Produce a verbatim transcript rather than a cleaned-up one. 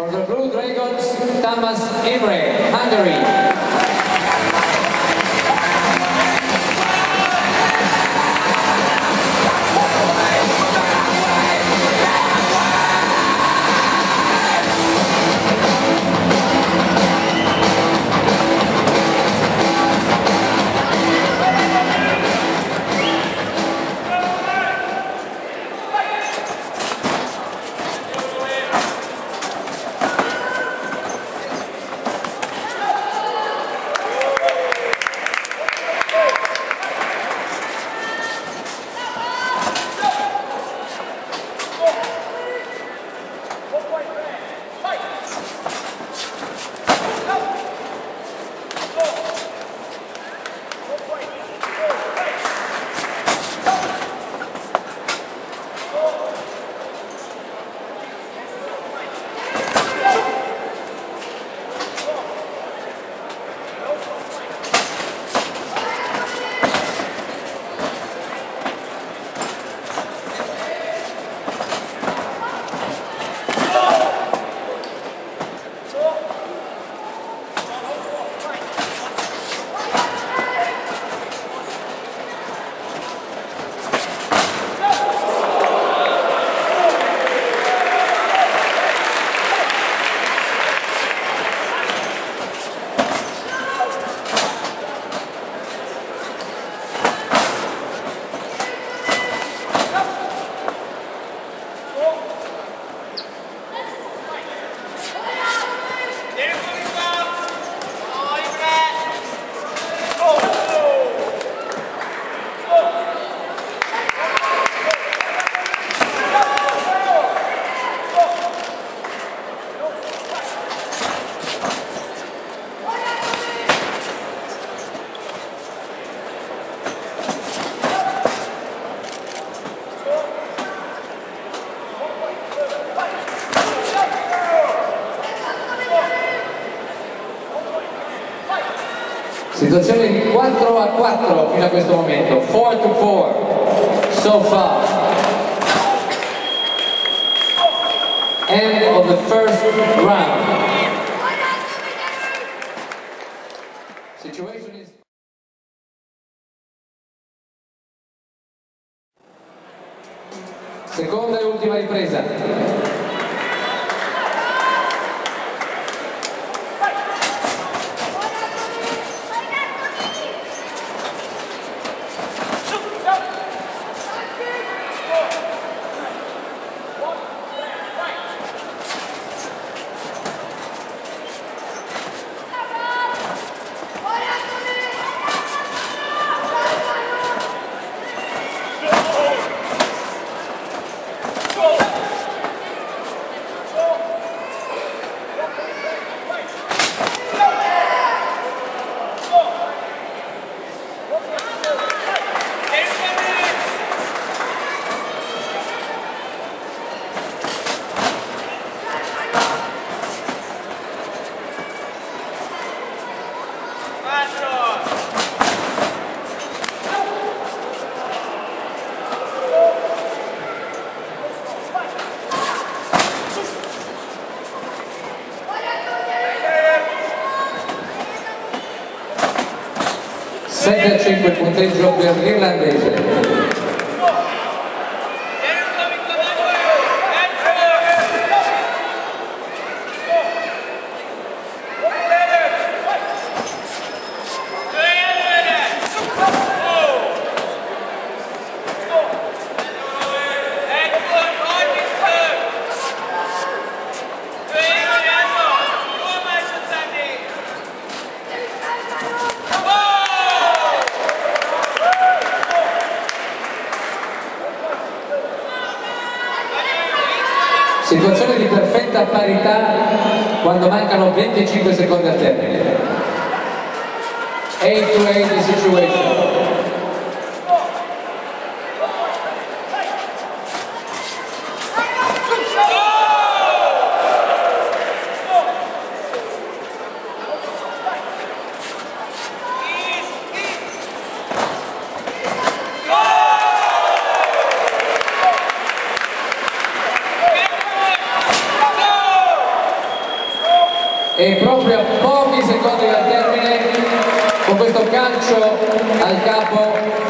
For the Blue Dragons, Tamas Imre, Hungary. Situazione di quattro a quattro fino a questo momento, four to four so far. End of the first round. Situation is seconda e ultima ripresa. sette a cinque il punteggio per l'irlandese. Situazione di perfetta parità quando mancano venticinque secondi al termine. eight to eight the situation. e proprio a pochi secondi dal termine, con questo calcio al capo